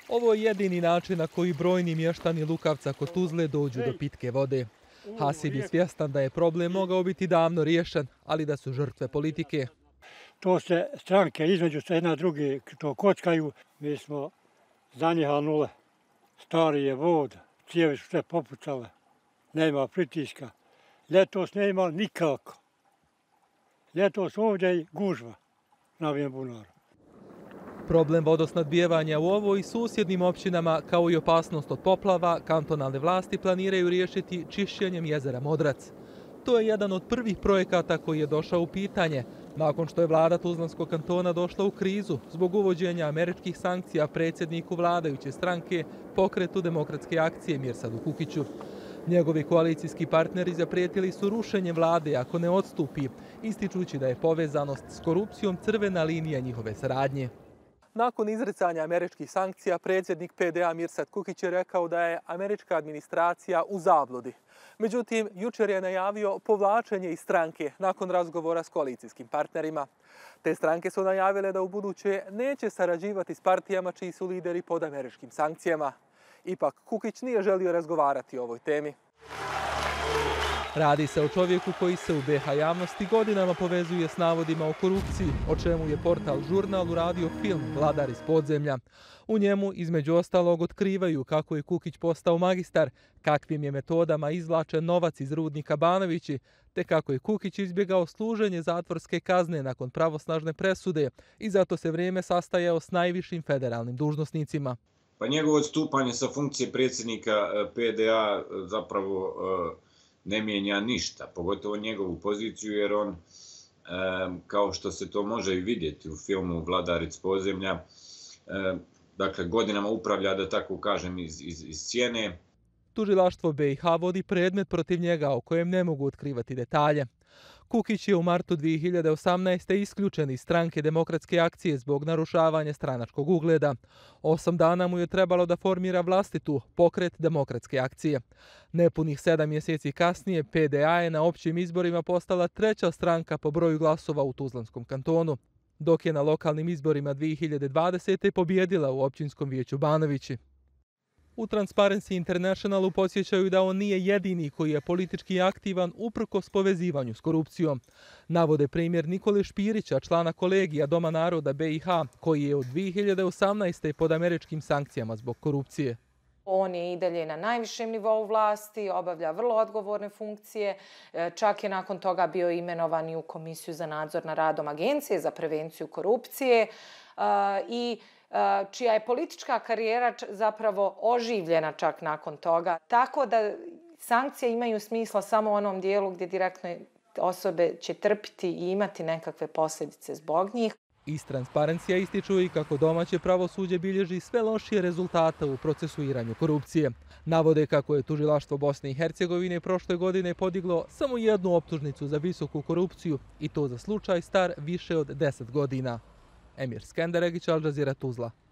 Ovo je jedini način na koji brojni mještani Lukavca kod Tuzle dođu do pitke vode. Hasib je svjestan da je problem mogao biti davno riješen, ali da su žrtve politike. To se stranke između se jedna drugi to kockaju. Mi smo zanjihali nule. Stari je vod, cijevi su sve popucale, nema pritiska. Ljetos ne ima nikako. Ljetos ovdje je gužva na ovom bunaru. Problem vodosnadbijevanja u ovoj i susjednim općinama, kao i opasnost od poplava, kantonalne vlasti planiraju riješiti čišćenjem jezera Modrac. To je jedan od prvih projekata koji je došao u pitanje, nakon što je vlada Tuzlanskog kantona došla u krizu zbog uvođenja američkih sankcija predsjedniku vladajuće stranke Pokretu demokratske akcije Mirsadu Kukiću. Njegovi koalicijski partneri zaprijetili su rušenjem vlade ako ne odstupi, ističući da je povezanost s korupcijom crvena linija njihove saradnje. Nakon izricanja američkih sankcija, predsjednik PDA Mirsad Kukić je rekao da je američka administracija u zabludi. Međutim, jučer je najavio povlačenje iz stranke nakon razgovora s koalicijskim partnerima. Te stranke su najavile da u buduće neće sarađivati s partijama čiji su lideri pod američkim sankcijama. Ipak, Kukić nije želio razgovarati o ovoj temi. Radi se o čovjeku koji se u BiH javnosti godinama povezuje s navodima o korupciji, o čemu je portal Žurnal uradio film Vladar iz podzemlja. U njemu, između ostalog, otkrivaju kako je Kukić postao magistar, kakvim je metodama izvlačen novac iz rudnika Banovići, te kako je Kukić izbjegao služenje zatvorske kazne nakon pravosnažne presude i zato se vrijeme sastajao s najvišim federalnim dužnosnicima. Pa njegovo odstupanje sa funkcije predsjednika PDA zapravo ne mijenja ništa, pogotovo njegovu poziciju, jer on, kao što se to može i vidjeti u filmu Vladar iz podzemlja, dakle godinama upravlja, da tako kažem, iz sjene. Tužilaštvo BiH vodi predmet protiv njega o kojem ne mogu otkrivati detalje. Kukić je u martu 2018. isključen iz stranke Demokratske akcije zbog narušavanja stranačkog ugleda. 8 dana mu je trebalo da formira vlastitu Pokret Demokratske akcije. Nepunih 7 mjeseci kasnije PDA je na općim izborima postala treća stranka po broju glasova u Tuzlanskom kantonu, dok je na lokalnim izborima 2020. pobjedila u općinskom vijeću Banovići. U Transparency Internationalu podsjećaju da on nije jedini koji je politički aktivan uprkos povezivanju s korupcijom. Navode primjer Nikole Špirića, člana kolegija Doma naroda BiH, koji je od 2018. pod američkim sankcijama zbog korupcije. On je i dalje na najvišem nivou vlasti, obavlja vrlo odgovorne funkcije, čak je nakon toga bio imenovan i u Komisiju za nadzor nad radom Agencije za prevenciju korupcije i čija je politička karijera zapravo oživljena čak nakon toga. Tako da sankcije imaju smisla samo u onom dijelu gdje direktne osobe će trpiti i imati nekakve posljedice zbog njih. Iz Transparencija ističu i kako domaće pravosuđe bilježi sve lošije rezultate u procesuiranju korupcije. Navode kako je tužilaštvo Bosne i Hercegovine prošle godine podiglo samo jednu optužnicu za visoku korupciju i to za slučaj star više od 10 godina. Emir Skenderegić, Al Jazeera, Tuzla.